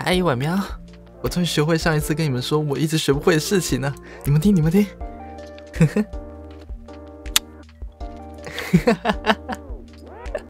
嗨，晚喵！我终于学会上一次跟你们说我一直学不会的事情了。你们听，你们听。